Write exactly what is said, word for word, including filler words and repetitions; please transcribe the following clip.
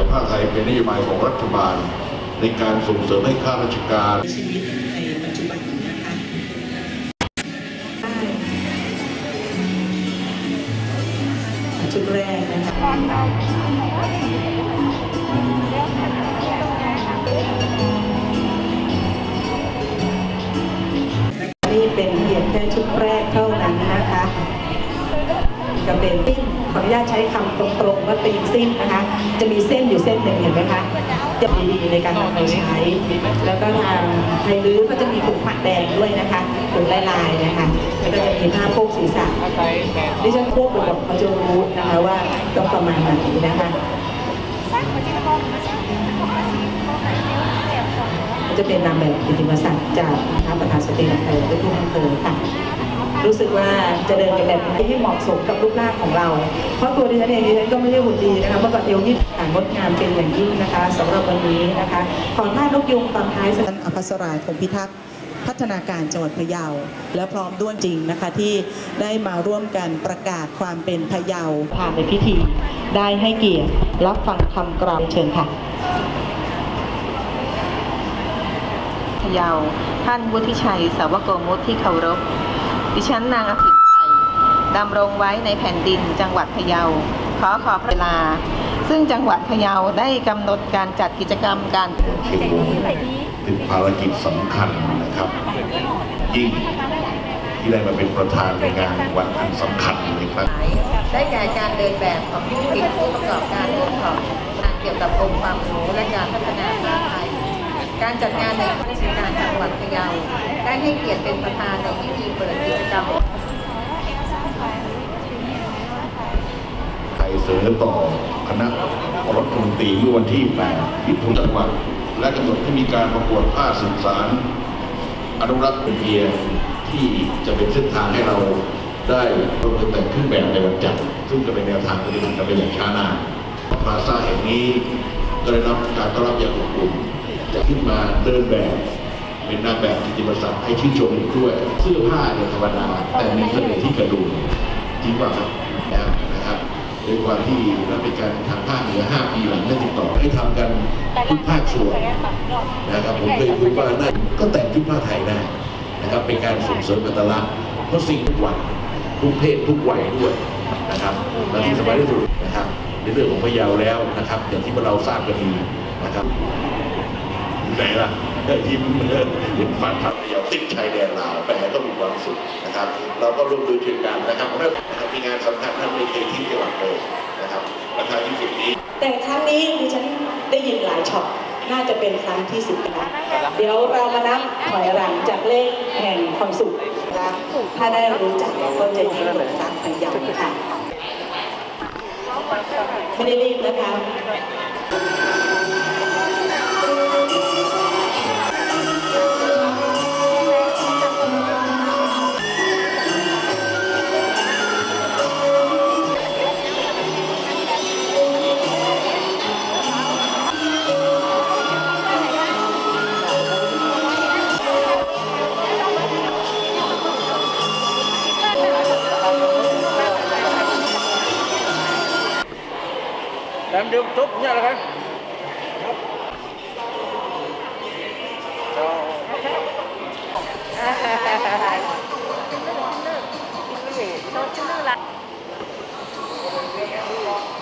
ผ้าไทยเป็นนโยบายของรัฐบาลในการส่งเสริมให้ข้าราชการชีวิตในปัจจุบันนะคะชุดแรกนะคะนี่เป็นเพียงแค่ชุดแรกเท่านั้นนะคะจะเป็นสิ้นขออนุญาตใช้คำตรงๆว่าเป็นสิ้นนะคะจะมีเส้นอยู่เส้นหนึ่งเห็นไหมคะจะมีดีในการนำไปใช้แล้วก็ทางไทยลื้อก็จะมีถุงผักแดงด้วยนะคะถุงลายๆนะคะแล้วก็จะมีผ้าโพกศีรษะดิฉันควบกับเขาจะรู้นะคะว่าต้องประมาณไหนนะคะจะเป็นนางแบบกิตติมศักดิ์จากพระประธานสตรีอำเภอและทุกอำเภอค่ะรู้สึกว่าจะเดินกันแบบให้เหมาะสมกับรูปร่างของเราเพราะตัวดิฉันเองดิฉันก็ไม่ได้หุ่นดีนะคะเมื่อก่อนเอวยืดหางดงามเป็นอย่างยิ่งนะคะสำหรับวันนี้นะคะขอท่านกยุงตอนท้ายท่านอภัสราคงพิทักษ์พัฒนาการจังหวัดพะเยาและพร้อมด้วยจริงนะคะที่ได้มาร่วมกันประกาศความเป็นพะเยาผ่านในพิธีได้ให้เกียรติรับฟังคำกล่าวเชิญค่ะพะเยาท่านวุฒิชัยสาวโกมุตที่เคารพดิฉันนางอภิไทยดำรงไว้ในแผ่นดินจังหวัดพะเยาขอขอเวลาซึ่งจังหวัดพะเยาได้กำหนดการจัดกิจกรรมการเป็นภารกิจสำคัญนะครับยิ่งที่ได้มาเป็นประธานในงานวันอันสำคัญในครั้งได้แก่การเดินแบบของธุรกิจผู้ประกอบการโอท็อปเกี่ยวกับองค์ความรู้และการพัฒนาประเทศไทยการจัดงานในราชการจังหวัดพะเยาได้ให้เกียรติเป็นประธานในพิธีเปิดกิจกรรมไทยเสนอต่อคณะรัฐมนตรีเมื่อวันที่แปดมิถุนายนจังหวัดและกำหนดให้มีการประกวดผ้าสืบสานอนุรักษ์เป็นเพียงที่จะเป็นเส้นทางให้เราได้ร่วมกันแต่งเครื่องแบบในวันจันทร์ซึ่งจะเป็นแนวทางปฏิบัติกันเป็นอย่างช้านานพลาซ่าแห่งนี้ก็ได้รับการต้อนรับอย่างอบอุ่นจะขึ้นมาเดินแบบเป็นนางแบบกิตติมศักดิ์ให้ชื่นชมอีกด้วยเสื้อผ้าเนี่ยธรรมดาแต่มีเสน่ห์ที่กระดูกจริงว่าครับนะครับโดยความที่เราเป็นการทางภาคเหนือห้าปีหลังได้ติดต่อให้ทำกันทุกภาคส่วนนะครับผมเคยพูดว่านั่นก็แต่งชุดผ้าไทยได้นะครับเป็นการส่งเสริมอัตลักษณ์เพราะสิ่งทุกวันทุกเพศทุกวัยด้วยนะครับและที่สำคัญที่สุดนะครับในเรื่องของพะเยาแล้วนะครับอย่างที่เราทราบกันดีนะครับไหนล่ะยิ้มเห็นฟันทับพะเยาติดชายแดนลาวแต่ก็มีความสุขนะครับเราก็ร่วมมือช่วยกันนะครับเริ่มมีงานสำคัญท่านไม่เคยทิ้งจังหวัดเลยนะครับประธานที่สุดนี้แต่ครั้งนี้ดิฉันได้ยินหลายช็อตน่าจะเป็นครั้งที่สิบนะเดี๋ยวเรามานับถอยหลังจากเลขแห่งความสุขนะถ้าได้รู้จักก็จะยิ่งหลงรักพะเยาค่ะไม่ได้รีบนะคะ Làm được tốt nha là cái Rồi